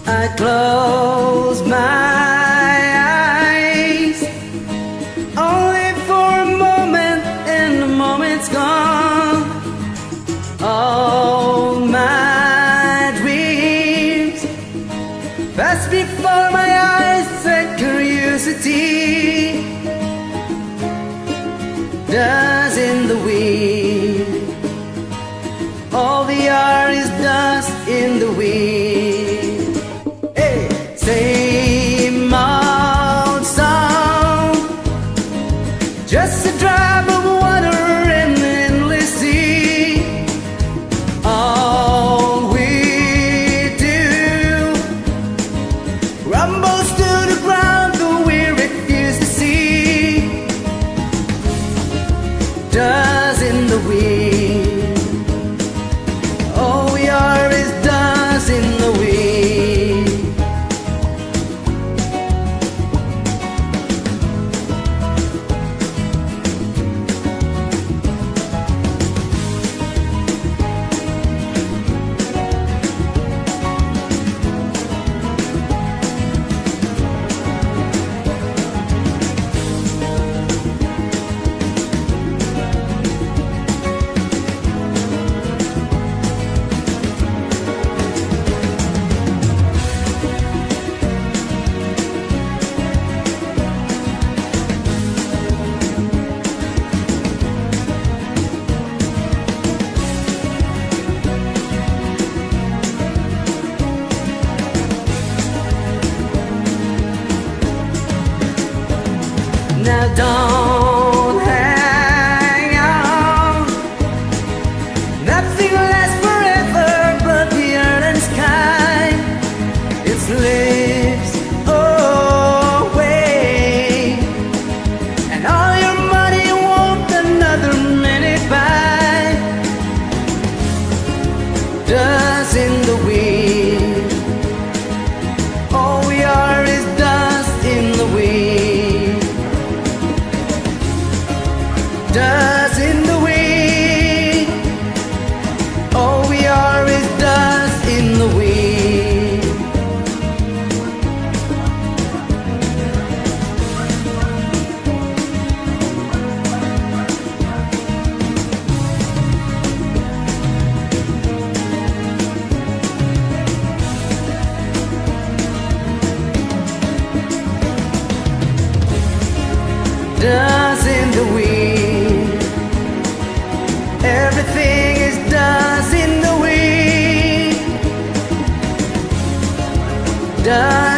I close my eyes only for a moment, and the moment's gone. All my dreams pass before my eyes, and curiosity dust in the wind. All the air is dust in the wind. Hey, same old song, just a drop of water in the endless sea. All we do rumbles to the ground, though we refuse to see. Dust in the wind. All we are is dust in the wind. Now don't hang on, nothing lasts forever but the earth and sky. It slips away, and all your money won't another minute buy. Dust in the wind. All we are is dust in the wind. Dust in the wind. All we are is dust in the wind. Dust in the wind. Everything is dust in the wind. Dust